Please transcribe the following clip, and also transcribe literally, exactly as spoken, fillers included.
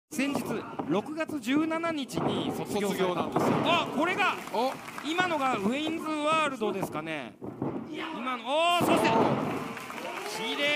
先日ろくがつじゅうしちにちに卒業された。 卒業なんですよ。 あ、これがお、 今のがウェインズワールドですかね。今の、おお、そして綺